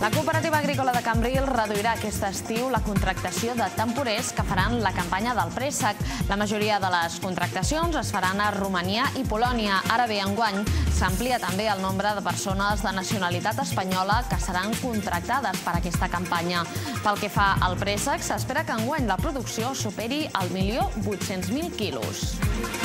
La Cooperativa Agrícola de Cambrils reduirà aquest estiu la contractació de temporers que faran la campanya del préssec. La majoria de les contractacions es faran a Romania i Polònia. Ara bé, enguany s'amplia també el nombre de persones de nacionalitat espanyola que seran contractades per aquesta campanya. Pel que fa al préssec, s'espera que enguany la producció superi el 1.800.000 quilos.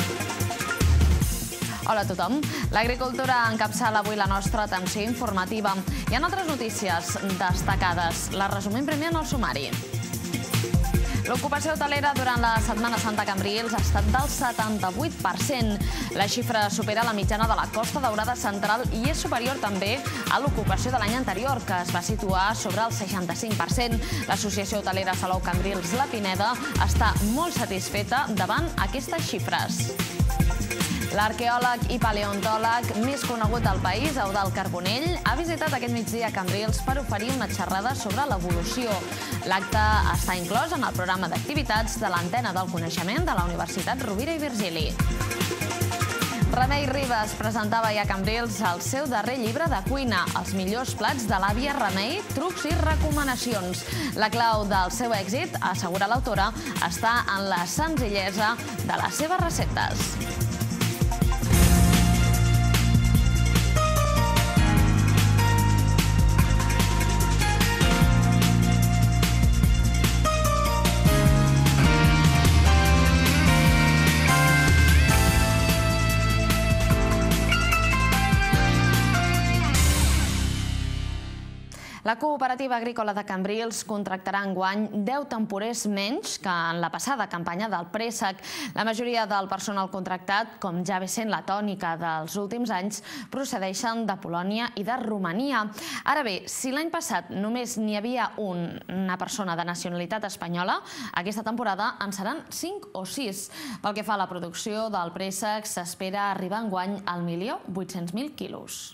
Hola a tothom. L'agricultura encapçala avui la nostra atenció informativa. Hi ha altres notícies destacades. Les resumim primer en el sumari. L'ocupació hotelera durant la Setmana Santa a Cambrils ha estat del 78%. La xifra supera la mitjana de la Costa Daurada Central i és superior també a l'ocupació de l'any anterior, que es va situar sobre el 65%. L'Associació Hotelera Salou Cambrils La Pineda està molt satisfeta davant aquestes xifres. L'arqueòleg i paleontòleg més conegut del país, Eudald Carbonell, ha visitat aquest migdia Cambrils per oferir una xerrada sobre l'evolució. L'acte està inclòs en el programa d'activitats de l'Antena del Coneixement de la Universitat Rovira i Virgili. Remei Ribas presentava ja a Cambrils el seu darrer llibre de cuina, Els millors plats de l'àvia Remei, trucs i recomanacions. La clau del seu èxit, assegura l'autora, està en la senzillesa de les seves receptes. La Cooperativa Agrícola de Cambrils contractarà enguany 10 temporers menys que en la passada campanya del préssec. La majoria del personal contractat, com ja ve sent la tònica dels últims anys, procedeixen de Polònia i de Romania. Ara bé, si l'any passat només n'hi havia una persona de nacionalitat espanyola, aquesta temporada en seran 5 o 6. Pel que fa a la producció del préssec, s'espera arribar enguany al 1.800.000 quilos.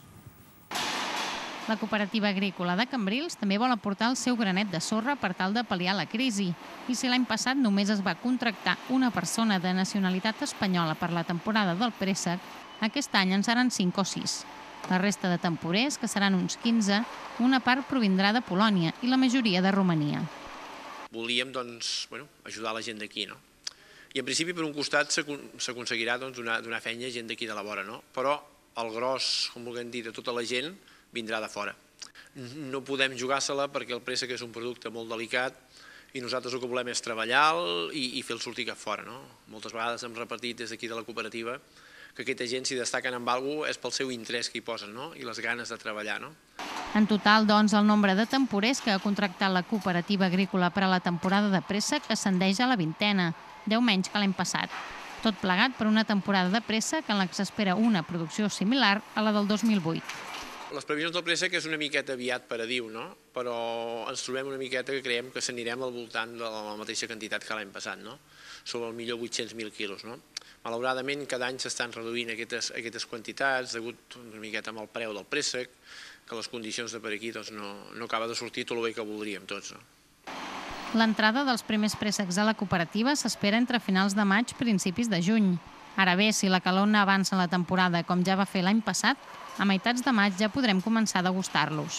La Cooperativa Agrícola de Cambrils també vol aportar el seu granet de sorra per tal de pal·liar la crisi. I si l'any passat només es va contractar una persona de nacionalitat espanyola per la temporada del préssec, aquest any en seran 5 o 6. La resta de temporers, que seran uns 15, una part provindrà de Polònia i la majoria de Romania. Volíem ajudar la gent d'aquí, no? I en principi, per un costat, s'aconseguirà donar feina a gent d'aquí de la vora, no? Però el gros, com vulguem dir, de tota la gent vindrà de fora. No podem jugar-se-la perquè el préssec és un producte molt delicat i nosaltres el que volem és treballar-lo i fer-lo sortir cap fora. Moltes vegades hem repetit des d'aquí de la cooperativa que aquesta gent, si destaquen en alguna cosa, és pel seu interès que hi posen i les ganes de treballar. En total, doncs, el nombre de temporers que ha contractat la Cooperativa Agrícola per a la temporada de préssec ascendeix a la vintena, 10 menys que l'any passat. Tot plegat per una temporada de préssec en la que s'espera una producció similar a la del 2008. Les previsions del préssec és una miqueta aviat per a dir, però ens trobem una miqueta que creiem que s'anirem al voltant de la mateixa quantitat que l'any passat, sobre el 1.800.000 quilos. Malauradament, cada any s'estan reduint aquestes quantitats degut una miqueta amb el preu del préssec, que les condicions de per aquí no acaba de sortir tot el bé que voldríem tots. L'entrada dels primers préssecs a la cooperativa s'espera entre finals de maig i principis de juny. Ara bé, si la calor no avança en la temporada com ja va fer l'any passat, a meitats de maig ja podrem començar a degustar-los.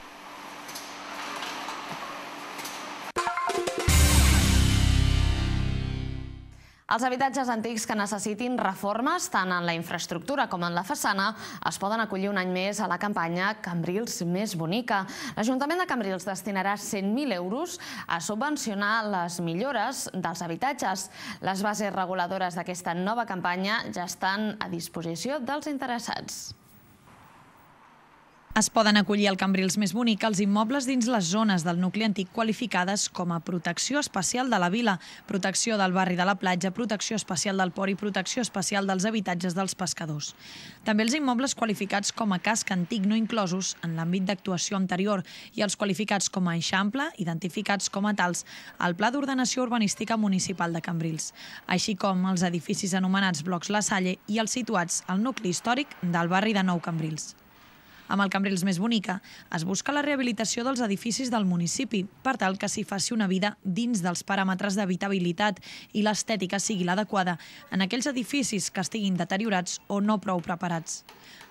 Els habitatges antics que necessitin reformes, tant en la infraestructura com en la façana, es poden acollir un any més a la campanya Cambrils més bonica. L'Ajuntament de Cambrils destinarà 100.000 euros a subvencionar les millores dels habitatges. Les bases reguladores d'aquesta nova campanya ja estan a disposició dels interessats. Es poden acollir al Cambrils més bonic els immobles dins les zones del nucli antic qualificades com a protecció especial de la vila, protecció del barri de la platja, protecció especial del port i protecció especial dels habitatges dels pescadors. També els immobles qualificats com a casc antic no inclosos en l'àmbit d'actuació anterior i els qualificats com a eixample, identificats com a tals al Pla d'Ordenació Urbanística Municipal de Cambrils, així com els edificis anomenats blocs La Salle i els situats al nucli històric del barri de Nou Cambrils. Amb el Cambrils més bonica es busca la rehabilitació dels edificis del municipi per tal que s'hi faci una vida dins dels paràmetres d'habitabilitat i l'estètica sigui l'adequada en aquells edificis que estiguin deteriorats o no prou preparats.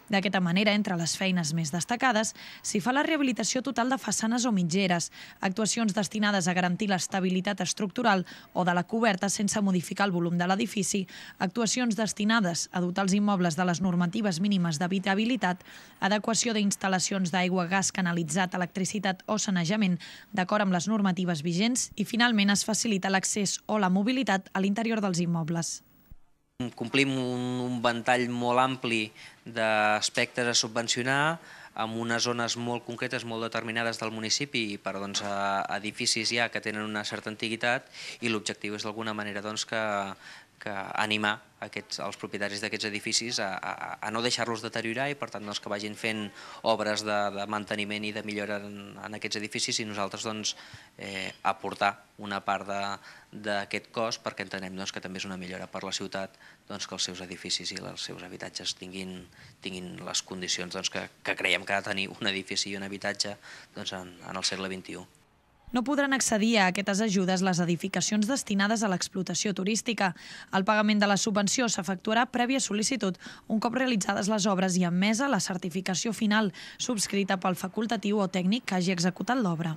D'aquesta manera, entre les feines més destacades, s'hi fa la rehabilitació total de façanes o mitgeres, actuacions destinades a garantir l'estabilitat estructural o de la coberta sense modificar el volum de l'edifici, actuacions destinades a dotar els immobles de les normatives mínimes d'habitabilitat, adequació d'instal·lacions d'aigua, gas canalitzat, electricitat o sanejament d'acord amb les normatives vigents i, finalment, es facilita l'accés o la mobilitat a l'interior dels immobles. Complim un ventall molt ampli d'aspectes a subvencionar amb unes zones molt concretes, molt determinades del municipi per edificis ja que tenen una certa antiguitat, i l'objectiu és d'alguna manera que animar els propietaris d'aquests edificis a no deixar-los deteriorar i per tant que vagin fent obres de manteniment i de millora en aquests edificis i nosaltres aportar una part d'aquest cost perquè entenem que també és una millora per la ciutat que els seus edificis i els seus habitatges tinguin les condicions que creiem que ha de tenir un edifici i un habitatge en el segle XXI. No podran accedir a aquestes ajudes les edificacions destinades a l'explotació turística. El pagament de la subvenció s'efectuarà prèvia sol·licitud un cop realitzades les obres i emesa la certificació final subscrita pel facultatiu o tècnic que hagi executat l'obra.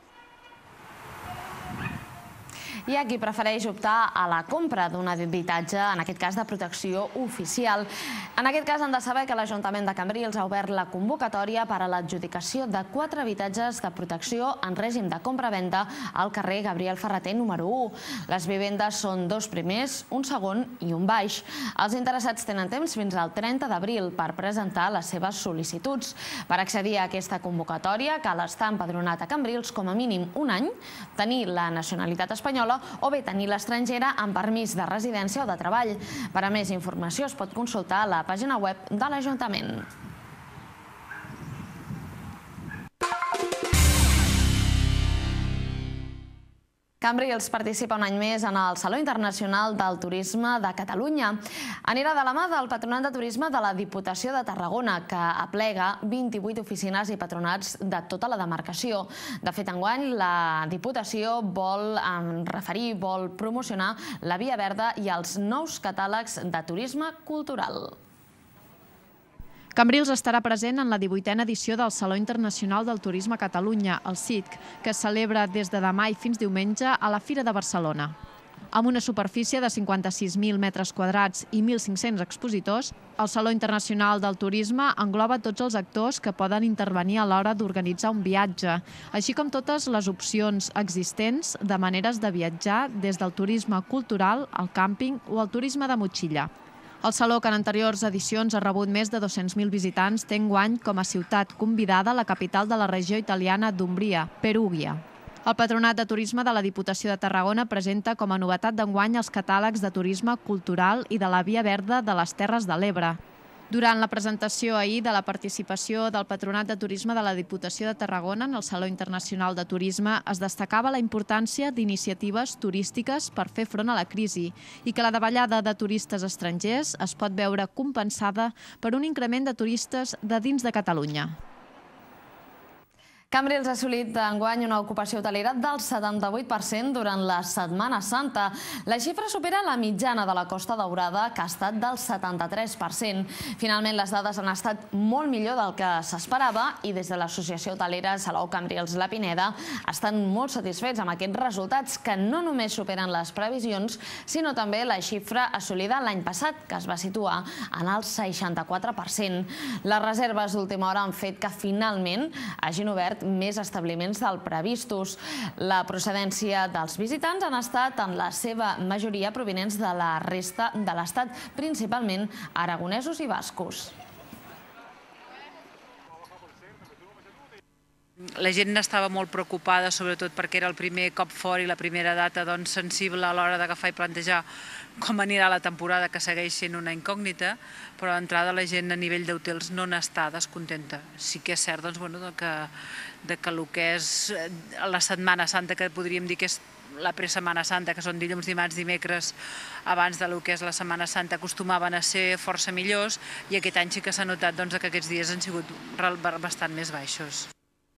Hi ha qui prefereix optar a la compra d'un habitatge, en aquest cas de protecció oficial. En aquest cas han de saber que l'Ajuntament de Cambrils ha obert la convocatòria per a l'adjudicació de 4 habitatges de protecció en règim de compra-venda al carrer Gabriel Ferrater número 1. Les vivendes són 2 primers, un segon i un baix. Els interessats tenen temps fins al 30 d'abril per presentar les seves sol·licituds. Per accedir a aquesta convocatòria cal estar empadronat a Cambrils com a mínim un any, tenir la nacionalitat espanyola o bé tenir l'estrangera amb permís de residència o de treball. Per a més informació es pot consultar a la pàgina web de l'Ajuntament. Cambrils participa un any més en el Saló Internacional del Turisme de Catalunya. Anirà de la mà del Patronat de Turisme de la Diputació de Tarragona, que aplega 28 oficines i patronats de tota la demarcació. De fet, enguany, la Diputació vol promocionar la Via Verda i els nous catàlegs de turisme cultural. Cambrils estarà present en la 18a edició del Saló Internacional del Turisme a Catalunya, el CITC, que es celebra des de demà i fins diumenge a la Fira de Barcelona. Amb una superfície de 56.000 metres quadrats i 1.500 expositors, el Saló Internacional del Turisme engloba tots els actors que poden intervenir a l'hora d'organitzar un viatge, així com totes les opcions existents de maneres de viatjar des del turisme cultural, el càmping o el turisme de motxilla. El Saló, que en anteriors edicions ha rebut més de 200.000 visitants, té enguany com a ciutat convidada la capital de la regió italiana d'Umbria, Perugia. El Patronat de Turisme de la Diputació de Tarragona presenta com a novetat d'enguany els catàlegs de turisme cultural i de la Via Verda de les Terres de l'Ebre. Durant la presentació ahir de la participació del Patronat de Turisme de la Diputació de Tarragona en el Saló Internacional de Turisme es destacava la importància d'iniciatives turístiques per fer front a la crisi i que la davallada de turistes estrangers es pot veure compensada per un increment de turistes de dins de Catalunya. Cambrils ha assolit enguany una ocupació hotelera del 78% durant la Setmana Santa. La xifra supera la mitjana de la Costa Daurada, que ha estat del 73%. Finalment, les dades han estat molt millor del que s'esperava i des de l'Associació Hotelera Salou Cambrils La Pineda estan molt satisfets amb aquests resultats que no només superen les previsions, sinó també la xifra assolida l'any passat, que es va situar en el 64%. Les reserves d'última hora han fet que finalment hagin obert més establiments del previstos. La procedència dels visitants han estat en la seva majoria provinents de la resta de l'Estat, principalment aragonesos i bascos. La gent estava molt preocupada, sobretot perquè era el primer cop fora i la primera data sensible a l'hora d'agafar i plantejar com anirà la temporada, que segueix sent una incògnita, però d'entrada la gent a nivell d'hotels no n'està descontenta. Sí que és cert que el que és la Setmana Santa, que podríem dir que és la pre-Setmana Santa, que són dilluns, dimarts, dimecres, abans del que és la Setmana Santa, acostumaven a ser força millors, i aquest any sí que s'ha notat que aquests dies han sigut bastant més baixos.